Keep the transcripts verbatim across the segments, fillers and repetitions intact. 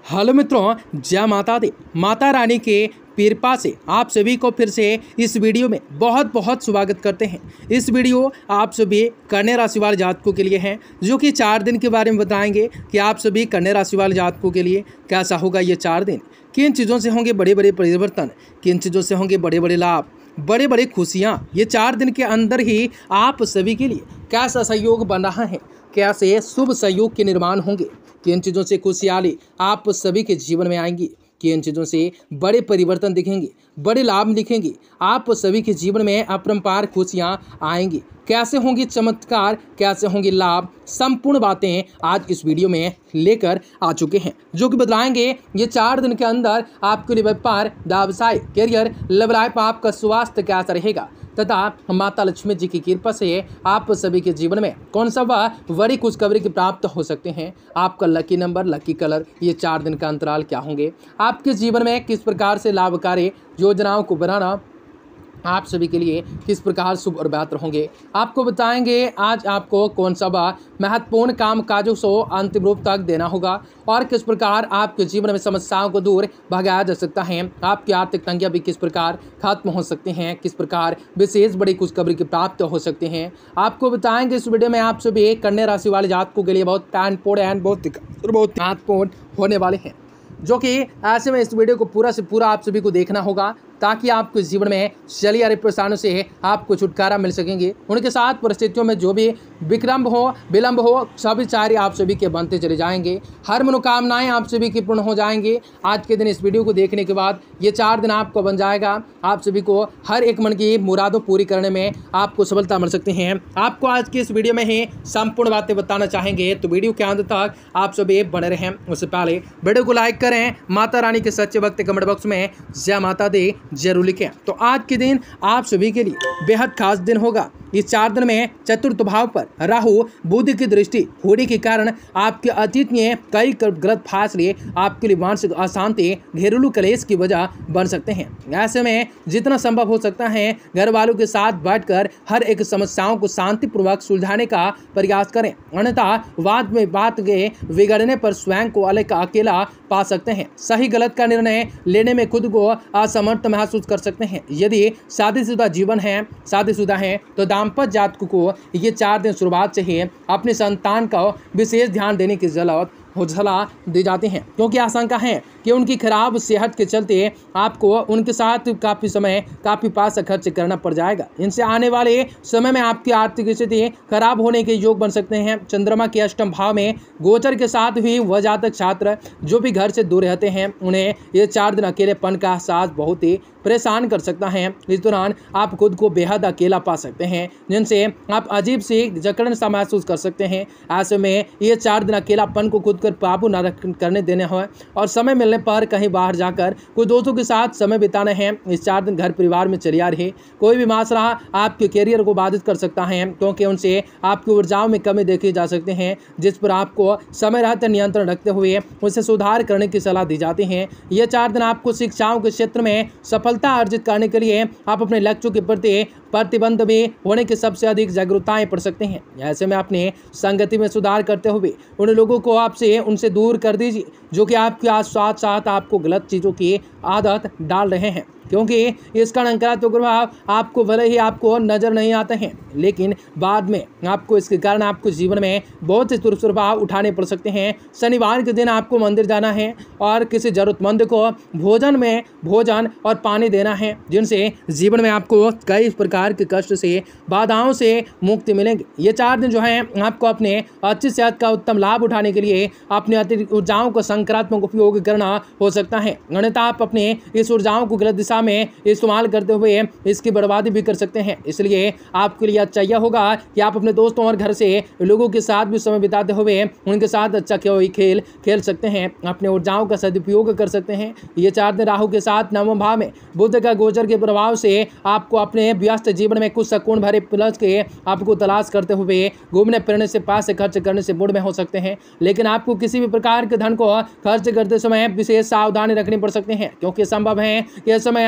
Hello मित्रों, जय माता दी। माता रानी के कृपा से आप सभी को फिर से इस वीडियो में बहुत बहुत स्वागत करते हैं। इस वीडियो आप सभी कन्या राशि वाले जातकों के लिए है, जो कि चार दिन के बारे में बताएंगे कि आप सभी कन्या राशि वाले जातकों के लिए कैसा होगा ये चार दिन, किन चीज़ों से होंगे बड़े बड़े परिवर्तन, किन चीज़ों से होंगे बड़े बड़े लाभ, बड़े बड़े खुशियाँ। ये चार दिन के अंदर ही आप सभी के लिए कैसा सहयोग बन रहा है, कैसे शुभ सहयोग के निर्माण होंगे, किन चीज़ों से खुशहाली आप सभी के जीवन में आएंगी, किन चीज़ों से बड़े परिवर्तन दिखेंगे, बड़े लाभ दिखेंगे, आप सभी के जीवन में अपरंपार खुशियाँ आएंगी, कैसे होंगे चमत्कार, कैसे होंगे लाभ, संपूर्ण बातें आज इस वीडियो में लेकर आ चुके हैं, जो कि बताएंगे ये चार दिन के अंदर आपके लिए व्यापार, व्यवसाय, करियर, लव लाइफ, आपका स्वास्थ्य कैसा रहेगा तथा माता लक्ष्मी जी की कृपा से आप सभी के जीवन में कौन सा वह बड़ी खुशखबरी की प्राप्त हो सकते हैं, आपका लकी नंबर, लकी कलर, ये चार दिन का अंतराल क्या होंगे, आपके जीवन में किस प्रकार से लाभकारी योजनाओं को बनाना आप सभी के लिए किस प्रकार शुभ और बेहतर होंगे, आपको बताएंगे आज आपको कौन सा वह महत्वपूर्ण काम काजों को अंतिम रूप तक देना होगा और किस प्रकार आपके जीवन में समस्याओं को दूर भगाया जा सकता है, आपकी आर्थिक तंगियां भी किस प्रकार खत्म हो सकती हैं, किस प्रकार विशेष बड़ी खुशखबरी की प्राप्त हो सकते हैं। आपको बताएंगे इस वीडियो में आप सभी कन्या राशि वाले जातकों के लिए बहुत इम्पोर्टेंट, बहुत बहुत महत्वपूर्ण होने वाले हैं, जो कि ऐसे में इस वीडियो को पूरा से पूरा आप सभी को देखना होगा ताकि आपके जीवन में चली आ रही परेशानियों से आपको छुटकारा मिल सकेंगे। उनके साथ परिस्थितियों में जो भी विक्रम हो, विलंब हो, सभी कार्य आप सभी के बनते चले जाएंगे, हर मनोकामनाएं आप सभी की पूर्ण हो जाएंगे। आज के दिन इस वीडियो को देखने के बाद ये चार दिन आपको बन जाएगा, आप सभी को हर एक मन की मुरादों पूरी करने में आपको सफलता मिल सकती हैं। आपको आज की इस वीडियो में ही संपूर्ण बातें बताना चाहेंगे, तो वीडियो के अंत तक आप सभी बने रहें। उससे पहले वीडियो को लाइक करें, माता रानी के सच्चे भक्त कमेंट बॉक्स में जय माता दी जरूर लिखें। तो आज के दिन आप सभी के लिए बेहद खास दिन होगा। इस चार दिन में चतुर्थ भाव पर राहु बुध की दृष्टि होने के कारण आपके अतीत में कई गलत फैसले आपके लिए मानसिक अशांति, घरेलू कलेश की वजह बन सकते हैं। ऐसे में जितना संभव हो सकता है घर वालों के साथ बैठकर हर एक समस्याओं को शांतिपूर्वक सुलझाने का प्रयास करें, अन्यथा वाद में बात के बिगड़ने पर स्वयं को अलग अकेला पा सकते हैं। सही गलत का निर्णय लेने में खुद को असमर्थ महसूस कर सकते हैं। यदि शादीशुदा जीवन है, शादीशुदा है तो दाम्पत्य जातकों को ये चार दिन शुरुआत से ही अपने संतान का विशेष ध्यान देने की जरूरत हो सलाह दी जाती हैं, क्योंकि आशंका है कि उनकी खराब सेहत के चलते आपको उनके साथ काफ़ी समय काफ़ी पैसा खर्च करना पड़ जाएगा। इनसे आने वाले समय में आपकी आर्थिक स्थिति खराब होने के योग बन सकते हैं। चंद्रमा के अष्टम भाव में गोचर के साथ भी वह जातक छात्र जो भी घर से दूर रहते हैं उन्हें ये चार दिन अकेलेपन का एहसास बहुत ही परेशान कर सकता है। इस दौरान आप खुद को बेहद अकेला पा सकते हैं, जिनसे आप अजीब सी जकड़न सा महसूस कर सकते हैं। ऐसे में ये चार दिन अकेलापन को खुद कर काबू न करने देने हो और समय मिलने पर कहीं बाहर जाकर कुछ दोस्तों के साथ समय बिताने हैं। इस चार दिन घर परिवार में चली आ रही कोई भी मसला आपके करियर को बाधित कर सकता है, क्योंकि उनसे आपकी ऊर्जाओं में कमी देखी जा सकते हैं, जिस पर आपको समय रहते नियंत्रण रखते हुए उसे सुधार करने की सलाह दी जाती है। ये चार दिन आपको शिक्षाओं के क्षेत्र में सफलता अर्जित करने के लिए आप अपने लक्ष्यों के प्रति प्रतिबंध में होने की सबसे अधिक जागरूकताएं पड़ सकते हैं। ऐसे में अपने संगति में सुधार करते हुए उन लोगों को आपसे उनसे दूर कर दीजिए जो कि आपके साथ साथ आपको गलत चीज़ों की आदत डाल रहे हैं, क्योंकि इसका नकारात्मक प्रभाव आपको भले ही आपको नजर नहीं आते हैं, लेकिन बाद में आपको इसके कारण आपको जीवन में बहुत से दुष्प्रभाव उठाने पड़ सकते हैं। शनिवार के दिन आपको मंदिर जाना है और किसी जरूरतमंद को भोजन में भोजन और पानी देना है, जिनसे जीवन में आपको कई प्रकार के कष्ट से, बाधाओं से मुक्ति मिलेंगे। ये चार दिन जो है आपको अपने अच्छी सेहत का उत्तम लाभ उठाने के लिए अपने अतिरिक्त ऊर्जाओं का सकारात्मक उपयोग करना हो सकता है, अन्यथा आप अपने इस ऊर्जाओं को गलत दिशा में इस्तेमाल करते हुए इसकी बर्बादी भी कर सकते हैं। इसलिए आपके लिए चाहिए होगा कि आप अपने दोस्तों और घर से लोगों के साथ भी समय बिताते हुए उनके साथ अच्छा कोई खेल खेल सकते हैं, अपने ऊर्जाओं का सदुपयोग कर सकते हैं। ये चार दिन राहु के साथ नवम भाव में बुध का गोचर के प्रभाव से आपको अपने व्यस्त जीवन में कुछ सुकून भरे प्लस के आपको तलाश करते हुए घूमने फिरने से पैसे खर्च करने से मूड में हो सकते हैं, लेकिन आपको किसी भी प्रकार के धन को खर्च करते समय विशेष सावधानी रखनी पड़ सकती है, क्योंकि संभव है कि इस समय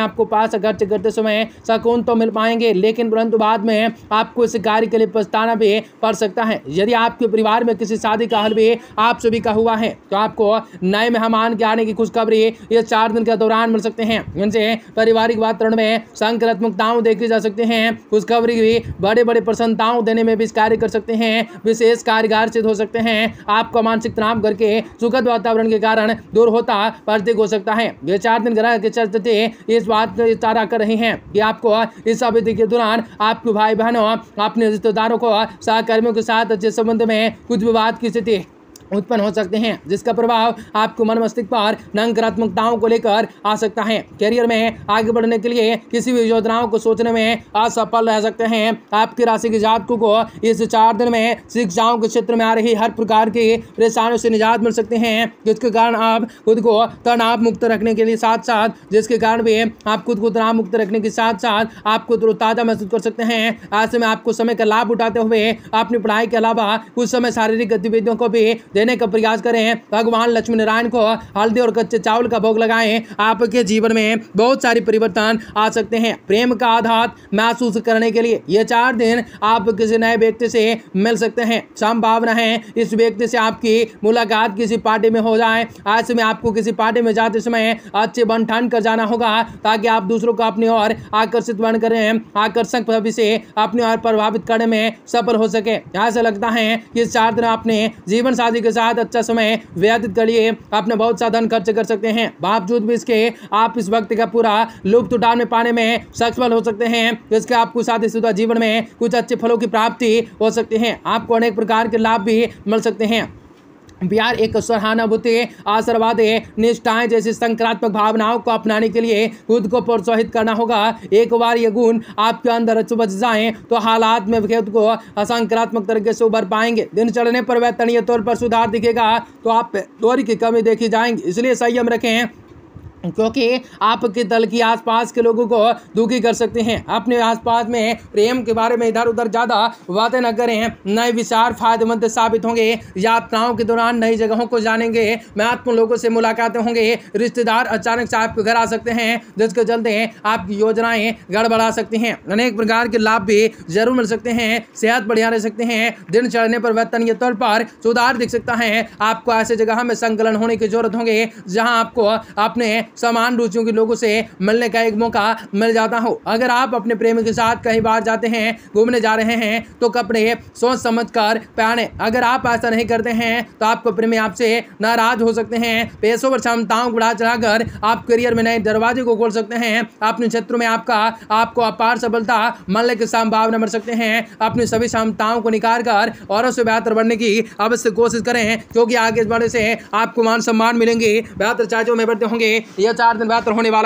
आपको पैसा खर्च करते समय सुकून तो मिल पाएंगे, लेकिन परंतु बाद में आपको इस कार्य के लिए पछताना भी पड़ सकता है। यदि आपके परिवार में किसी शादी का हल भी आप सभी का हुआ है तो आपको नए मेहमान के आने की खुशखबरी ये चार दिन के दौरान मिल सकते हैं। इनसे पारिवारिक वातावरण में सकारात्मकताओं देखी जा सकते हैं। खुशखबरी भी बड़े बड़े प्रसन्नताओं देने में भी कार्य कर सकते हैं, विशेष कार्यगार सिद्ध हो सकते हैं। आपका मानसिक तनाव घर के सुखद वातावरण के कारण दूर होता प्रतीक हो सकता है। ये चार दिन ग्रह के चलते इस बात को इशारा कर रही हैं कि आपको इस अवधि के दौरान आपके भाई बहनों, अपने रिश्तेदारों को, सहकर्मियों के साथ अच्छे संबंध में कुछ विवाद की स्थिति उत्पन्न हो सकते हैं, जिसका प्रभाव आपको मन मस्तिष्क पर नकारात्मकताओं को लेकर आ सकता है। करियर में आगे बढ़ने के लिए किसी भी योजनाओं को सोचने में असफल रह सकते हैं। आपकी राशि के जातकों को इस चार दिन में शिक्षाओं के क्षेत्र में आ रही हर प्रकार की परेशानियों से निजात मिल सकते हैं, जिसके कारण आप खुद को तनाव मुक्त रखने के लिए साथ साथ जिसके कारण भी आप खुद को तनाव मुक्त रखने के साथ साथ आपको तरोताजा महसूस कर सकते हैं। ऐसे में आपको समय का लाभ उठाते हुए अपनी पढ़ाई के अलावा कुछ समय शारीरिक गतिविधियों को भी देने का प्रयास करें। भगवान लक्ष्मी नारायण को हल्दी और कच्चे चावल का भोग लगाएं। आपके जीवन में बहुत सारी परिवर्तन आ सकते हैं। प्रेम का आधार महसूस करने के लिए ये चार दिन आप किसी नए व्यक्ति से मिल सकते हैं। संभावना है इस व्यक्ति से आपकी मुलाकात किसी पार्टी में हो जाए। ऐसे में आपको किसी पार्टी में जाते समय अच्छे बन ठान कर जाना होगा, ताकि आप दूसरों को अपनी ओर आकर्षित बन करें, आकर्षक भाव से अपनी ओर प्रभावित करने में सफल हो सके। ऐसा लगता है कि इस चार दिन अपने जीवन साथी के साथ अच्छा समय व्यतीत करिए, अपना बहुत सा धन खर्च कर सकते हैं। बावजूद भी इसके आप इस वक्त का पूरा लुत्फ उठाने पाने में सक्षम हो सकते हैं। इसके आपको शादीशुदा जीवन में कुछ अच्छे फलों की प्राप्ति हो सकती है। आपको अनेक प्रकार के लाभ भी मिल सकते हैं। प्यार, एक सहानुभूति, आशीर्वाद, निष्ठाएं जैसी सकारात्मक भावनाओं को अपनाने के लिए खुद को प्रोत्साहित करना होगा। एक बार ये गुण आपके अंदर बच जाएं तो हालात में खुद को सकारात्मक तरीके से उभर पाएंगे। दिन चढ़ने पर वेतनीय तौर पर सुधार दिखेगा तो आप थोड़ी की कमी देखी जाएंगी, इसलिए संयम रखें, क्योंकि आपके दल की आसपास के लोगों को दुखी कर सकते हैं। अपने आसपास में प्रेम के बारे में इधर उधर ज़्यादा बातें न करें। नए विचार फायदेमंद साबित होंगे। यात्राओं के दौरान नई जगहों को जानेंगे, महत्वपूर्ण लोगों से मुलाकातें होंगे। रिश्तेदार अचानक से आपके घर आ सकते हैं, जिसके चलते आपकी योजनाएं गड़बड़ा सकती हैं। अनेक प्रकार के लाभ भी जरूर मिल सकते हैं। सेहत बढ़िया रह सकते हैं। दिन चढ़ने पर वेतनीय तौर पर सुधार दिख सकता है। आपको ऐसे जगह में संकलन होने की जरूरत होगी जहाँ आपको अपने समान रुचियों के लोगों से मिलने का एक मौका मिल जाता हो। अगर आप अपने प्रेमी के साथ कहीं बाहर जाते हैं, घूमने जा रहे हैं, तो कपड़े सोच समझ कर पहने। अगर आप ऐसा नहीं करते हैं तो आपको प्रेमी आपसे नाराज हो सकते हैं। पेशेवर क्षमताओं को बढ़ा चढ़ाकर आप करियर में नए दरवाजे को खोल सकते हैं। अपने क्षेत्र में आपका आपको अपार सफलता मिलने की संभावना मिल सकते हैं। अपनी सभी क्षमताओं को निखार कर औरों से बेहतर बनने की अवश्य कोशिश करें, क्योंकि आगे बढ़ने से आपको मान सम्मान मिलेंगे, बेहतर चार्जों में बढ़ते होंगे। यह चार दिन बेहतर होने वाला